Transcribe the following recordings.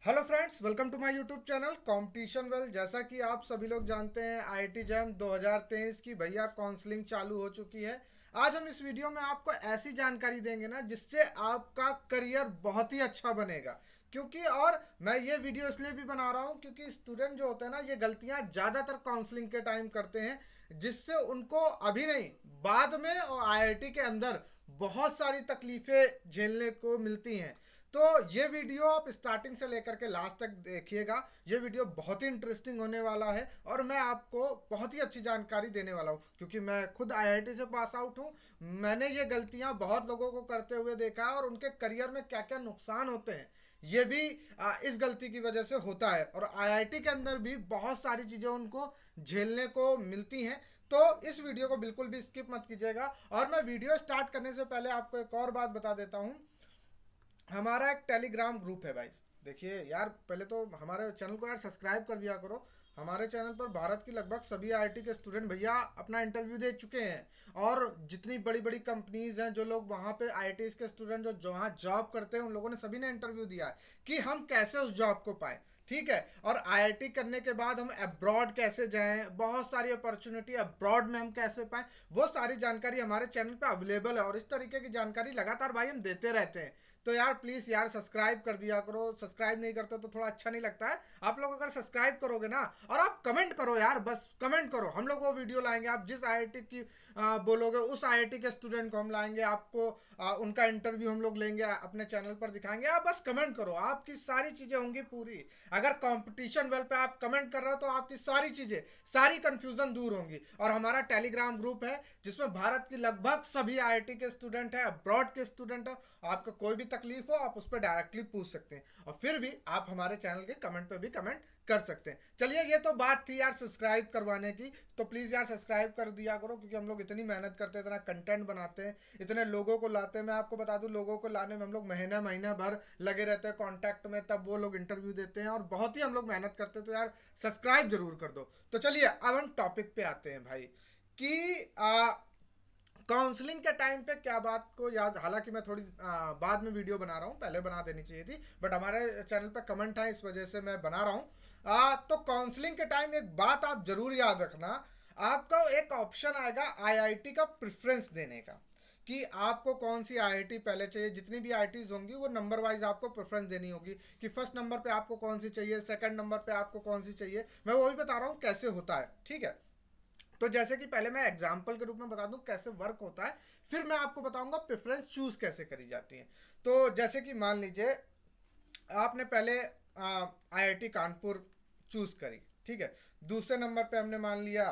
Hello friends, welcome to my YouTube channel competition well. जैसा कि आप सभी लोग जानते हैं, आईआईटी जैम 2023 की भैया काउंसलिंग चालू हो चुकी है। आज हम इस वीडियो में आपको ऐसी जानकारी देंगे ना जिससे आपका करियर बहुत ही अच्छा बनेगा। क्योंकि और मैं ये वीडियो इसलिए भी बना रहा हूँ क्योंकि स्टूडेंट जो होते हैं ना, ये गलतियाँ ज़्यादातर काउंसलिंग के टाइम करते हैं, जिससे उनको अभी नहीं, बाद में और आईआईटी के अंदर बहुत सारी तकलीफ़ें झेलने को मिलती हैं। तो ये वीडियो आप स्टार्टिंग से लेकर के लास्ट तक देखिएगा। ये वीडियो बहुत ही इंटरेस्टिंग होने वाला है और मैं आपको बहुत ही अच्छी जानकारी देने वाला हूँ, क्योंकि मैं खुद आईआईटी से पास आउट हूँ। मैंने ये गलतियाँ बहुत लोगों को करते हुए देखा है और उनके करियर में क्या क्या नुकसान होते हैं ये भी इस गलती की वजह से होता है। और आईआईटी के अंदर भी बहुत सारी चीज़ें उनको झेलने को मिलती हैं। तो इस वीडियो को बिल्कुल भी स्किप मत कीजिएगा। और मैं वीडियो स्टार्ट करने से पहले आपको एक और बात बता देता हूँ। हमारा एक टेलीग्राम ग्रुप है भाई। देखिए यार, पहले तो हमारे चैनल को यार सब्सक्राइब कर दिया करो। हमारे चैनल पर भारत की लगभग सभी आईआईटी के स्टूडेंट भैया अपना इंटरव्यू दे चुके हैं। और जितनी बड़ी बड़ी कंपनीज हैं, जो लोग वहाँ पे आईआईटी के स्टूडेंट जो वहाँ जॉब करते हैं, उन लोगों ने सभी ने इंटरव्यू दिया है कि हम कैसे उस जॉब को पाएं। ठीक है। और आईआईटी करने के बाद हम अब्रॉड कैसे जाएं, बहुत सारी अपॉर्चुनिटी अब्रॉड में हम कैसे पाएं, वो सारी जानकारी हमारे चैनल पे अवेलेबल है। और इस तरीके की जानकारी लगातार भाई हम देते रहते हैं। तो यार प्लीज़ यार सब्सक्राइब कर दिया करो। सब्सक्राइब नहीं करते तो थोड़ा अच्छा नहीं लगता है। आप लोग अगर सब्सक्राइब करोगे ना, और आप कमेंट करो यार, बस कमेंट करो, हम लोग वो वीडियो लाएंगे। आप जिस आईआईटी की बोलोगे उस आईआईटी के स्टूडेंट को हम लाएंगे, आपको उनका इंटरव्यू हम लोग लेंगे, अपने चैनल पर दिखाएंगे। आप बस कमेंट करो, आपकी सारी चीज़ें होंगी पूरी। अगर कंपटीशन वेल पे आप कमेंट कर रहे हो तो आपकी सारी चीज़ें, सारी कंफ्यूजन दूर होंगी। और हमारा टेलीग्राम ग्रुप है जिसमें भारत की लगभग सभी आईआईटी के स्टूडेंट हैं, अब्रॉड के स्टूडेंट हैं। आपको कोई भी तकलीफ हो आप उस पर डायरेक्टली पूछ सकते हैं। और फिर भी आप हमारे चैनल के कमेंट पे भी कमेंट कर सकते हैं। चलिए, ये तो बात थी यार सब्सक्राइब करवाने की। तो प्लीज़ यार सब्सक्राइब कर दिया करो, क्योंकि हम लोग इतनी मेहनत करते हैं, इतना कंटेंट बनाते हैं, इतने लोगों को लाते हैं। मैं आपको बता दूं, लोगों को लाने में हम लोग महीना महीना भर लगे रहते हैं कांटेक्ट में, तब वो लोग इंटरव्यू देते हैं और बहुत ही हम लोग मेहनत करते हैं। तो यार सब्सक्राइब जरूर कर दो। तो चलिए अब हम टॉपिक पे आते हैं भाई, कि काउंसलिंग के टाइम पे क्या बात को याद। हालांकि मैं थोड़ी बाद में वीडियो बना रहा हूँ, पहले बना देनी चाहिए थी, बट हमारे चैनल पे कमेंट है इस वजह से मैं बना रहा हूँ। तो काउंसलिंग के टाइम एक बात आप जरूर याद रखना। आपका एक ऑप्शन आएगा आईआईटी का प्रेफरेंस देने का, कि आपको कौन सी आईआईटी पहले चाहिए। जितनी भी आईआईटीज होंगी वो नंबर वाइज आपको प्रेफरेंस देनी होगी, कि फर्स्ट नंबर पे आपको कौन सी चाहिए, सेकंड नंबर पे आपको कौन सी चाहिए। मैं वही बता रहा हूँ कैसे होता है। ठीक है। तो जैसे कि पहले मैं एग्जाम्पल के रूप में बता दूं कैसे वर्क होता है, फिर मैं आपको बताऊंगा प्रेफरेंस चूज कैसे करी जाती है। तो जैसे कि मान लीजिए आपने पहले आईआईटी कानपुर चूज करी। ठीक है। दूसरे नंबर पे हमने मान लिया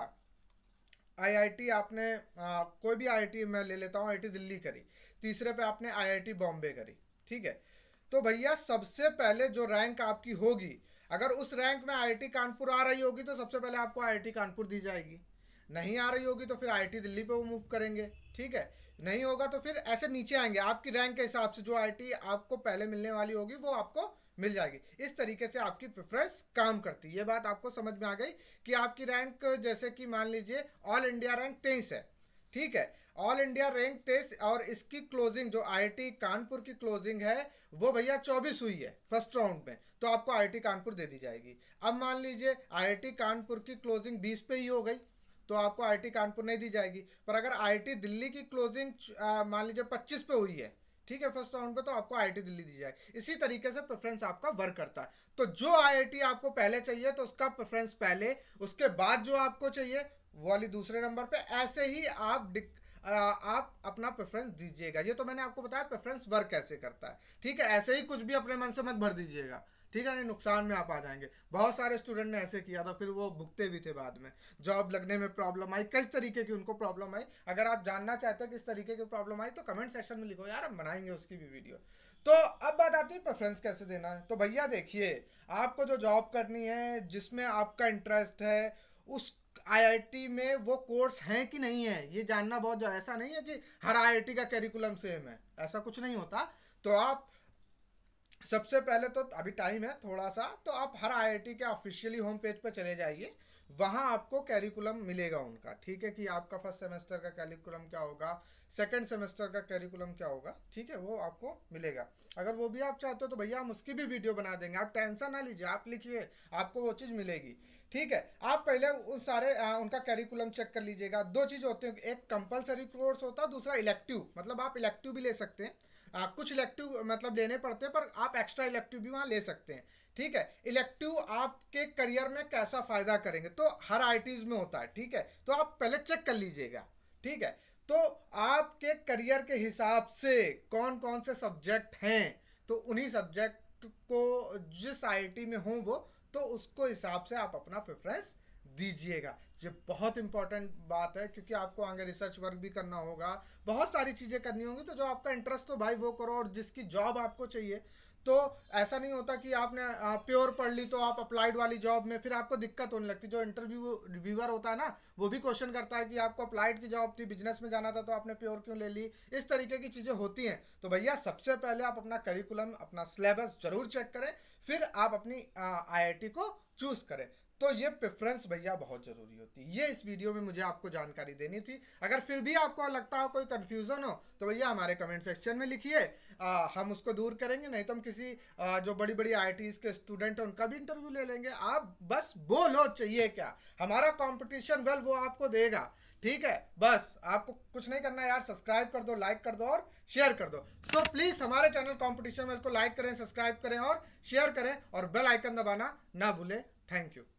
आईआईटी, आपने कोई भी आईआईटी मैं ले लेता हूँ, आईआईटी दिल्ली करी। तीसरे पे आपने आईआईटी बॉम्बे करी। ठीक है। तो भैया सबसे पहले जो रैंक आपकी होगी, अगर उस रैंक में आईआईटी कानपुर आ रही होगी तो सबसे पहले आपको आईआईटी कानपुर दी जाएगी। नहीं आ रही होगी तो फिर आईआईटी दिल्ली पे वो मूव करेंगे। ठीक है। नहीं होगा तो फिर ऐसे नीचे आएंगे, आपकी रैंक के हिसाब से जो आईआईटी आपको पहले मिलने वाली होगी वो आपको मिल जाएगी। इस तरीके से आपकी प्रेफरेंस काम करती है। ये बात आपको समझ में आ गई कि आपकी रैंक, जैसे कि मान लीजिए ऑल इंडिया रैंक 23 है। ठीक है। ऑल इंडिया रैंक 23 और इसकी क्लोजिंग जो आईआईटी कानपुर की क्लोजिंग है वो भैया 24 हुई है फर्स्ट राउंड में, तो आपको आईआईटी कानपुर दे दी जाएगी। अब मान लीजिए आईआईटी कानपुर की क्लोजिंग 20 पे ही हो गई, तो आपको आईआईटी कानपुर नहीं दी जाएगी। पर अगर आईआईटी दिल्ली की क्लोजिंग मान लीजिए 25 पे हुई है, ठीक है, फर्स्ट राउंड पे, तो आपको आईआईटी दिल्ली दी जाएगी। इसी तरीके से प्रेफरेंस आपका वर्क करता है। तो जो आईआईटी आपको पहले चाहिए तो उसका प्रेफरेंस पहले, उसके बाद जो आपको चाहिए वो वाली दूसरे नंबर पे। ऐसे ही आप अपना प्रेफरेंस दीजिएगा। ये तो मैंने आपको बताया प्रेफरेंस वर्क कैसे करता है। ठीक है। ऐसे ही कुछ भी अपने मन से मत भर दीजिएगा, ठीक है, नहीं नुकसान में आप आ जाएंगे। बहुत सारे स्टूडेंट ने ऐसे किया था, फिर वो भुगते भी थे बाद में। जॉब लगने में प्रॉब्लम आई, किस तरीके की उनको प्रॉब्लम आई। अगर आप जानना चाहते हैं किस तरीके की प्रॉब्लम आई तो कमेंट सेक्शन में लिखो यार, हम बनाएंगे उसकी भी वीडियो। तो अब बात आती है प्रेफरेंस कैसे देना है। तो भैया देखिए, आपको जो जॉब करनी है, जिसमें आपका इंटरेस्ट है, उस आईआईटी में वो कोर्स हैं कि नहीं है, ये जानना बहुत। ऐसा नहीं है कि हर आईआईटी का कैरिकुलम सेम है, ऐसा कुछ नहीं होता। तो आप सबसे पहले तो अभी टाइम है थोड़ा सा, तो आप हर आईआईटी के ऑफिशियली होम पेज पर चले जाइए। वहाँ आपको कैरिकुलम मिलेगा उनका, ठीक है, कि आपका फर्स्ट सेमेस्टर का कैरिकुलम क्या होगा, सेकंड सेमेस्टर का कैरिकुलम क्या होगा, ठीक है, वो आपको मिलेगा। अगर वो भी आप चाहते हो तो भैया हम उसकी भी वीडियो बना देंगे, आप टेंशन ना लीजिए, आप लिखिए, आपको वो चीज़ मिलेगी, ठीक है। आप पहले उस सारे उनका कैरिकुलम चेक कर लीजिएगा। दो चीज़ होती है, एक कंपलसरी कोर्स होता है, दूसरा इलेक्टिव, मतलब आप इलेक्टिव भी ले सकते हैं। कुछ इलेक्टिव मतलब लेने पड़ते हैं, पर आप एक्स्ट्रा इलेक्टिव भी वहाँ ले सकते हैं, ठीक है। इलेक्टिव आपके करियर में कैसा फ़ायदा करेंगे तो हर आईटीज़ में होता है, ठीक है, तो आप पहले चेक कर लीजिएगा, ठीक है। तो आपके करियर के हिसाब से कौन कौन से सब्जेक्ट हैं, तो उन्हीं सब्जेक्ट को जिस आईटी में हो वो, तो उसको हिसाब से आप अपना प्रेफरेंस दीजिएगा। ये बहुत इंपॉर्टेंट बात है, क्योंकि आपको आगे रिसर्च वर्क भी करना होगा, बहुत सारी चीज़ें करनी होंगी, तो जो आपका इंटरेस्ट हो भाई वो करो, और जिसकी जॉब आपको चाहिए, तो ऐसा नहीं होता कि आपने प्योर पढ़ ली तो आप अप्लाइड वाली जॉब में फिर आपको दिक्कत होने लगती। जो इंटरव्यू रिव्यूअर होता है ना, वो भी क्वेश्चन करता है कि आपको अप्लाइड की जॉब थी, बिजनेस में जाना था, तो आपने प्योर क्यों ले ली, इस तरीके की चीज़ें होती हैं। तो भैया सबसे पहले आप अपना करिकुलम, अपना सिलेबस जरूर चेक करें, फिर आप अपनी आईआईटी को चूज़ करें। तो ये प्रेफरेंस भैया बहुत ज़रूरी होती है। ये इस वीडियो में मुझे आपको जानकारी देनी थी। अगर फिर भी आपको लगता हो कोई कन्फ्यूज़न हो तो भैया हमारे कमेंट सेक्शन में लिखिए, हम उसको दूर करेंगे, नहीं तो हम किसी जो बड़ी बड़ी आईआईटीज़ के स्टूडेंट हैं उनका भी इंटरव्यू ले लेंगे। आप बस बोलो चाहिए क्या, हमारा कॉम्पिटिशन वेल वो आपको देगा, ठीक है। बस आपको कुछ नहीं करना यार, सब्सक्राइब कर दो, लाइक कर दो और शेयर कर दो। सो प्लीज़ हमारे चैनल कॉम्पिटिशन वेल को लाइक करें, सब्सक्राइब करें और शेयर करें, और बेल आइकन दबाना ना भूलें। Thank you.